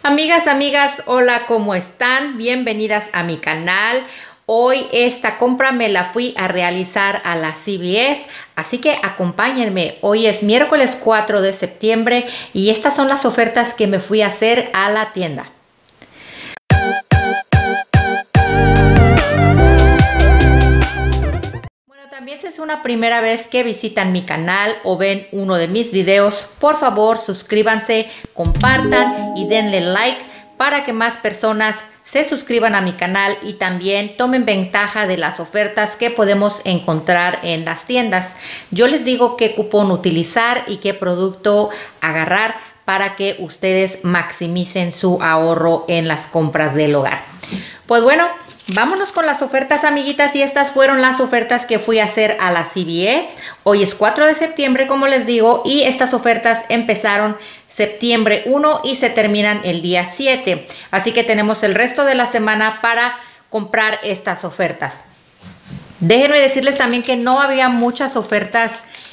Amigas, hola, ¿cómo están? Bienvenidas a mi canal. Hoy esta compra me la fui a realizar a la CVS, así que acompáñenme. Hoy es miércoles 4 de septiembre y estas son las ofertas que me fui a hacer a la tienda. También si es una primera vez que visitan mi canal o ven uno de mis videos, por favor suscríbanse, compartan y denle like para que más personas se suscriban a mi canal y también tomen ventaja de las ofertas que podemos encontrar en las tiendas. Yo les digo qué cupón utilizar y qué producto agarrar para que ustedes maximicen su ahorro en las compras del hogar. Pues bueno, vámonos con las ofertas, amiguitas, y estas fueron las ofertas que fui a hacer a la CVS. Hoy es 4 de septiembre, como les digo, y estas ofertas empezaron septiembre 1 y se terminan el día 7. Así que tenemos el resto de la semana para comprar estas ofertas. Déjenme decirles también que no había muchas ofertas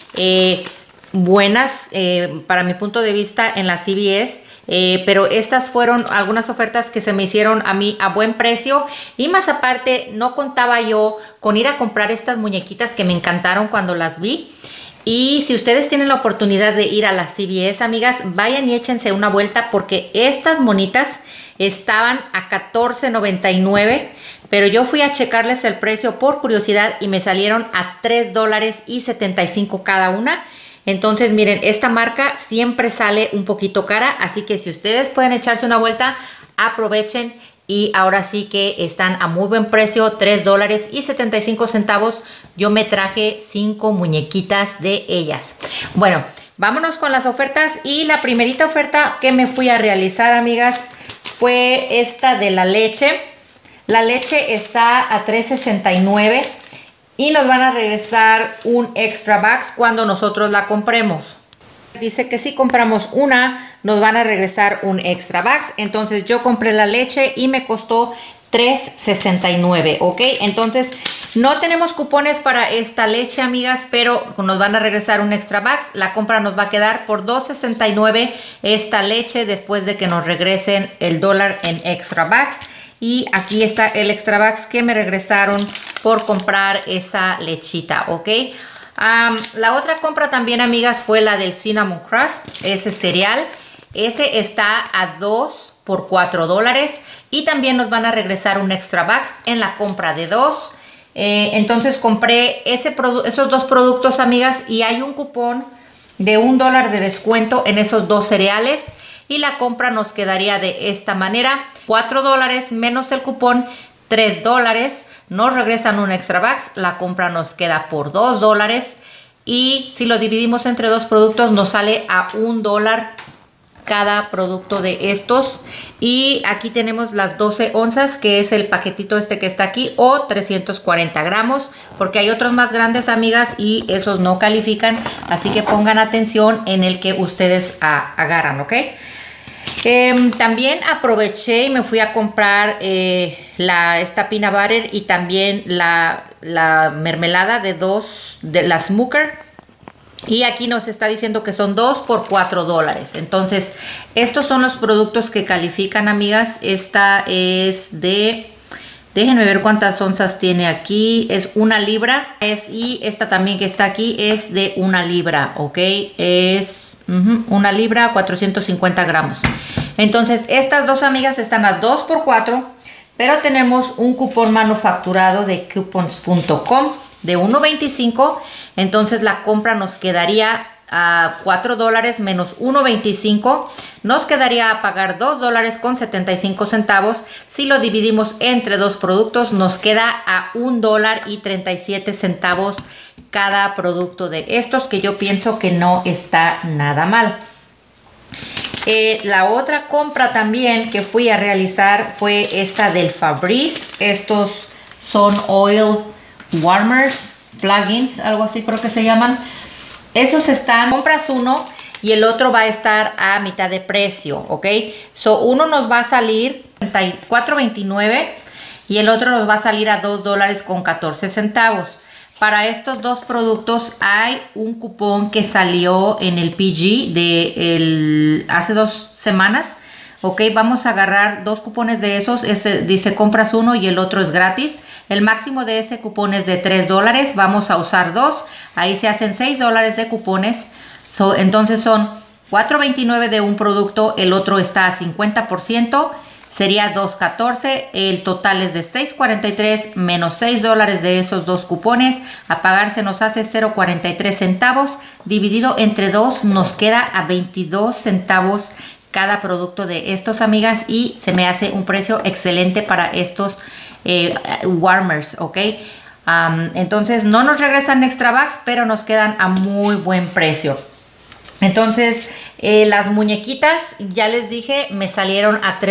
buenas para mi punto de vista en la CVS. Pero estas fueron algunas ofertas que se me hicieron a mí a buen precio y más aparte no contaba yo con ir a comprar estas muñequitas que me encantaron cuando las vi. Y si ustedes tienen la oportunidad de ir a las CVS, amigas, vayan y échense una vuelta porque estas monitas estaban a $14.99, pero yo fui a checarles el precio por curiosidad y me salieron a $3.75 cada una. Entonces miren, esta marca siempre sale un poquito cara, así que si ustedes pueden echarse una vuelta, aprovechen y ahora sí que están a muy buen precio, $3.75. Yo me traje 5 muñequitas de ellas. Bueno, vámonos con las ofertas y la primerita oferta que me fui a realizar, amigas, fue esta de la leche. La leche está a $3.69. Y nos van a regresar un extra box cuando nosotros la compremos. Dice que si compramos una, nos van a regresar un extra box. Entonces yo compré la leche y me costó $3.69, ¿ok? Entonces no tenemos cupones para esta leche, amigas, pero nos van a regresar un extra box. La compra nos va a quedar por $2.69 esta leche después de que nos regresen el dólar en extra box. Y aquí está el extra box que me regresaron por comprar esa lechita, ¿ok? La otra compra también, amigas, fue la del Cinnamon Crust, ese cereal. Ese está a 2 por $4 y también nos van a regresar un extra box en la compra de 2. Entonces compré esos dos productos, amigas, y hay un cupón de $1 de descuento en esos dos cereales. Y la compra nos quedaría de esta manera, $4 menos el cupón, $3. Nos regresan un extra box, la compra nos queda por $2. Y si lo dividimos entre dos productos nos sale a $1 cada producto de estos. Y aquí tenemos las 12 onzas, que es el paquetito este que está aquí, o 340 gramos. Porque hay otros más grandes, amigas, y esos no califican. Así que pongan atención en el que ustedes agarran, ¿ok? También aproveché y me fui a comprar esta peanut butter y también la mermelada de la Smucker. Y aquí nos está diciendo que son 2 por $4. Entonces, estos son los productos que califican, amigas. Esta es de... Déjenme ver cuántas onzas tiene aquí. Es 1 libra. Y esta también que está aquí es de 1 libra, ¿ok? Es 1 libra, 450 gramos. Entonces, estas dos, amigas, están a 2 por 4, pero tenemos un cupón manufacturado de coupons.com de $1.25. Entonces, la compra nos quedaría a $4 menos $1.25. Nos quedaría a pagar $2.75. Si lo dividimos entre dos productos, nos queda a $1.37 cada producto de estos, que yo pienso que no está nada mal. La otra compra también que fui a realizar fue esta del Febreze. Estos son oil warmers, plugins, algo así creo que se llaman. Esos están, compras uno y el otro va a estar a mitad de precio, ¿ok? Uno nos va a salir $4.29 y el otro nos va a salir a $2.14. Para estos dos productos hay un cupón que salió en el PG hace 2 semanas. Ok, vamos a agarrar 2 cupones de esos. Ese dice compras uno y el otro es gratis. El máximo de ese cupón es de $3. Vamos a usar 2. Ahí se hacen $6 de cupones. Entonces son $4.29 de un producto, el otro está a 50%. Sería $2.14, el total es de $6.43 menos $6 de esos 2 cupones. A pagar se nos hace 0.43 centavos. Dividido entre 2 nos queda a 22 centavos cada producto de estos, amigas. Y se me hace un precio excelente para estos warmers, ¿ok? Entonces no nos regresan extra bucks, pero nos quedan a muy buen precio. Entonces, las muñequitas, ya les dije, me salieron a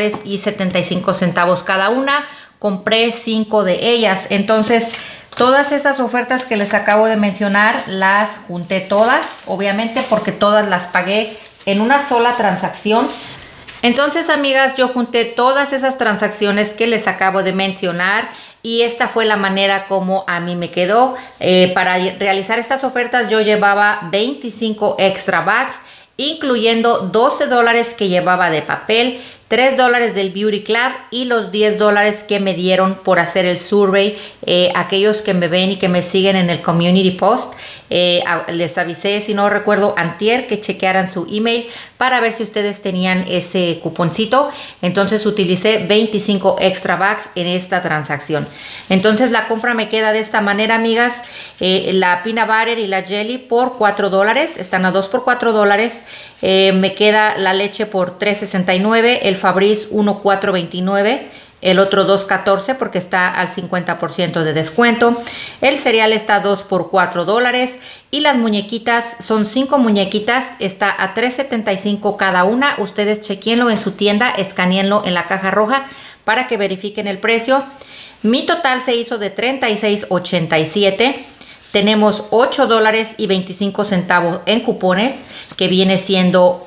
$3.75 cada una. Compré 5 de ellas. Entonces, todas esas ofertas que les acabo de mencionar, las junté todas, obviamente, porque todas las pagué en una sola transacción. Entonces, amigas, yo junté todas esas transacciones que les acabo de mencionar. Y esta fue la manera como a mí me quedó. Para realizar estas ofertas yo llevaba 25 extra bucks, incluyendo $12 que llevaba de papel, $3 del Beauty Club y los $10 que me dieron por hacer el survey. Aquellos que me ven y que me siguen en el Community Post, les avisé, si no recuerdo, antier, que chequearan su email para ver si ustedes tenían ese cuponcito. Entonces utilicé 25 extra bucks en esta transacción. Entonces la compra me queda de esta manera, amigas. La peanut butter y la jelly por $4, están a 2 por $4. Me queda la leche por $3.69, el Fabriz 1.429, el otro 2.14 porque está al 50% de descuento. El cereal está a 2 por $4 y las muñequitas son 5 muñequitas, está a $3.75 cada una. Ustedes chequenlo en su tienda, escanéenlo en la caja roja para que verifiquen el precio. Mi total se hizo de $36.87. Tenemos $8.25 en cupones, que viene siendo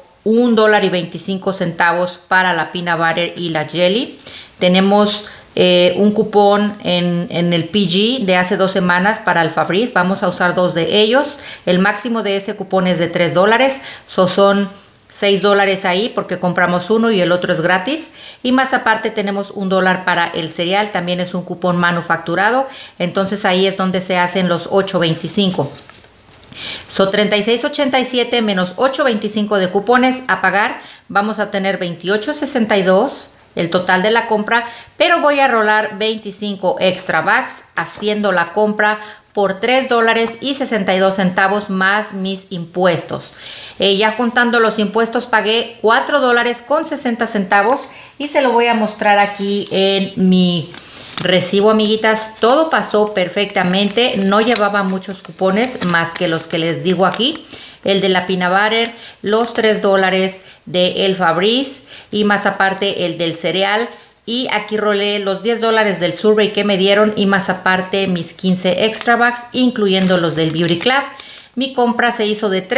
$1.25 para la peanut butter y la jelly. Tenemos un cupón en el PG de hace 2 semanas para el Fabriz. Vamos a usar 2 de ellos. El máximo de ese cupón es de $3. Son $6 ahí porque compramos uno y el otro es gratis. Y más aparte tenemos $1 para el cereal. También es un cupón manufacturado. Entonces ahí es donde se hacen los $8.25. Son $36.87 menos $8.25 de cupones. A pagar vamos a tener $28.62 el total de la compra, pero voy a rolar 25 extra bucks haciendo la compra por $3.62 más mis impuestos. Ya contando los impuestos pagué $4.60 y se lo voy a mostrar aquí en mi recibo, amiguitas. Todo pasó perfectamente, no llevaba muchos cupones más que los que les digo aquí. El de la peanut butter, los $3 de el Fabriz y más aparte el del cereal. Y aquí rolé los $10 del survey que me dieron y más aparte mis 15 extra bucks, incluyendo los del Beauty Club. Mi compra se hizo de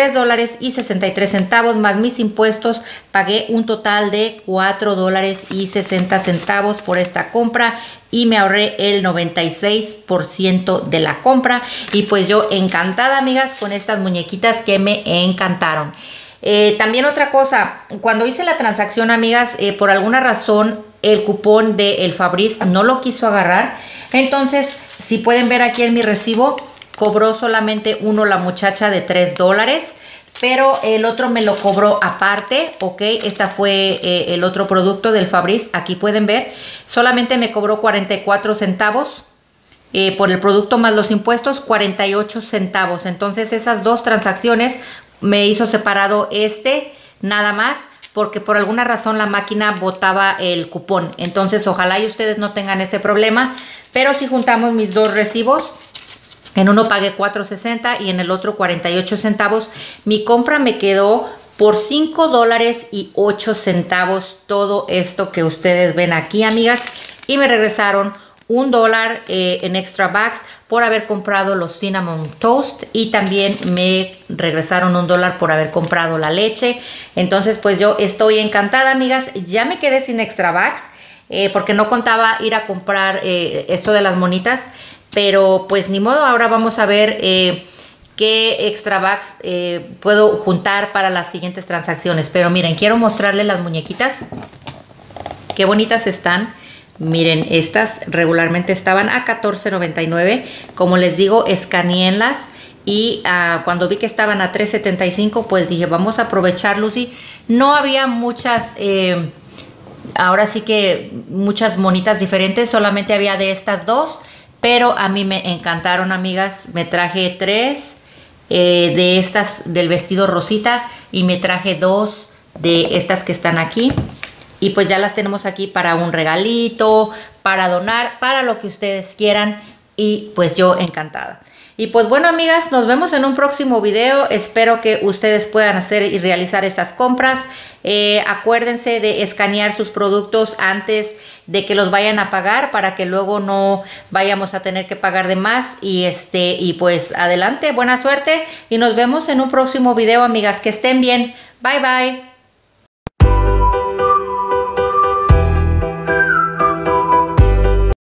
$3.63 más mis impuestos. Pagué un total de $4.60 por esta compra y me ahorré el 96% de la compra. Y pues yo encantada, amigas, con estas muñequitas que me encantaron. También otra cosa, cuando hice la transacción, amigas, por alguna razón el cupón de el Fabriz no lo quiso agarrar. Entonces, si pueden ver aquí en mi recibo, cobró solamente uno la muchacha de $3, pero el otro me lo cobró aparte, ok. Esta fue el otro producto del Fabriz. Aquí pueden ver, solamente me cobró 44 centavos. Por el producto más los impuestos, 48 centavos. Entonces esas 2 transacciones me hizo separado nada más, porque por alguna razón la máquina botaba el cupón. Entonces ojalá y ustedes no tengan ese problema, pero si juntamos mis 2 recibos, en uno pagué $4.60 y en el otro 48 centavos. Mi compra me quedó por $5.08. Todo esto que ustedes ven aquí, amigas. Y me regresaron $1 en extra bucks por haber comprado los Cinnamon Toast. Y también me regresaron $1 por haber comprado la leche. Entonces pues yo estoy encantada, amigas. Ya me quedé sin extra bucks porque no contaba ir a comprar esto de las monitas. Pero pues ni modo, ahora vamos a ver qué extra bucks puedo juntar para las siguientes transacciones. Pero miren, quiero mostrarles las muñequitas. Qué bonitas están. Miren, estas regularmente estaban a $14.99. Como les digo, escaneélas. Y cuando vi que estaban a $3.75, pues dije, vamos a aprovechar, Lucy. No había muchas, ahora sí que muchas monitas diferentes. Solamente había de estas dos. Pero a mí me encantaron, amigas. Me traje 3 de estas del vestido rosita. Y me traje 2 de estas que están aquí. Y pues ya las tenemos aquí para un regalito, para donar, para lo que ustedes quieran. Y pues yo encantada. Y pues bueno, amigas, nos vemos en un próximo video. Espero que ustedes puedan hacer y realizar esas compras. Acuérdense de escanear sus productos antes de que los vayan a pagar, para que luego no vayamos a tener que pagar de más. Y pues adelante, buena suerte. Y nos vemos en un próximo video, amigas. Que estén bien. Bye, bye.